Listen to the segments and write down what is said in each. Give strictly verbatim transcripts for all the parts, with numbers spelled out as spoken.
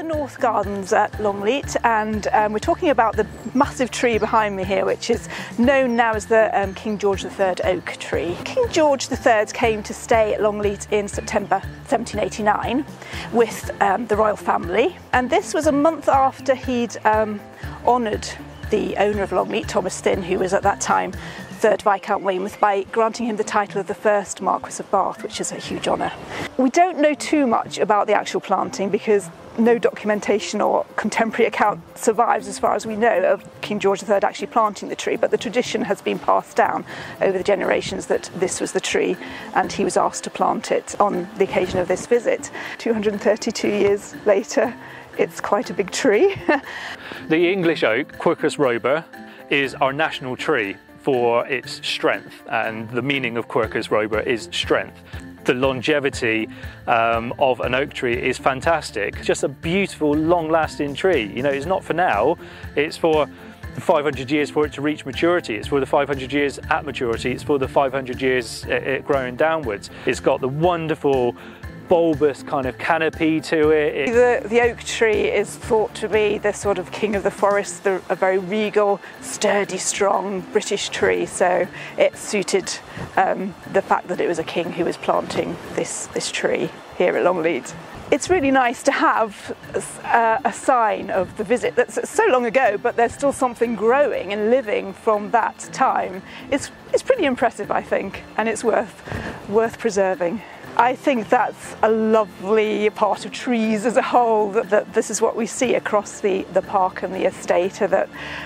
North Gardens at Longleat, and um, we're talking about the massive tree behind me here, which is known now as the um, King George the third oak tree. King George the third came to stay at Longleat in September seventeen eighty-nine with um, the royal family, and this was a month after he'd um, honoured the owner of Longleat, Thomas Thynne, who was at that time third Viscount Weymouth, by granting him the title of the first Marquess of Bath, which is a huge honour. We don't know too much about the actual planting because no documentation or contemporary account survives, as far as we know, of King George the third actually planting the tree, but the tradition has been passed down over the generations that this was the tree and he was asked to plant it on the occasion of this visit. two hundred thirty-two years later, it's quite a big tree. The English oak, Quercus robur, is our national tree for its strength, and the meaning of Quercus robur is strength. The longevity um, of an oak tree is fantastic. Just a beautiful, long-lasting tree. You know, it's not for now, it's for the five hundred years for it to reach maturity. It's for the five hundred years at maturity. It's for the five hundred years it, it growing downwards. It's got the wonderful bulbous kind of canopy to it. The, the oak tree is thought to be the sort of king of the forest, the, a very regal, sturdy, strong British tree, so it suited um, the fact that it was a king who was planting this, this tree here at Longleat. It's really nice to have a, a sign of the visit that's so long ago, but there's still something growing and living from that time. It's, it's pretty impressive, I think, and it's worth, worth preserving. I think that's a lovely part of trees as a whole, that, that this is what we see across the, the park and the estate, are that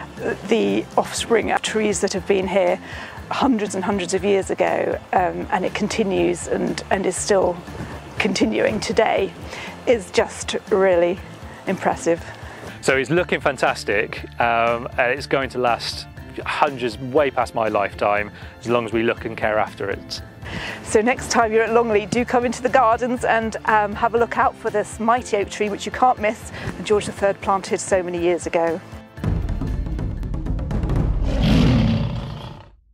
the offspring of trees that have been here hundreds and hundreds of years ago, um, and it continues and, and is still continuing today, is just really impressive. So it's looking fantastic, um, and it's going to last hundreds, way past my lifetime, as long as we look and care after it. So next time you're at Longleat, do come into the gardens and um, have a look out for this mighty oak tree, which you can't miss, and George the third planted so many years ago.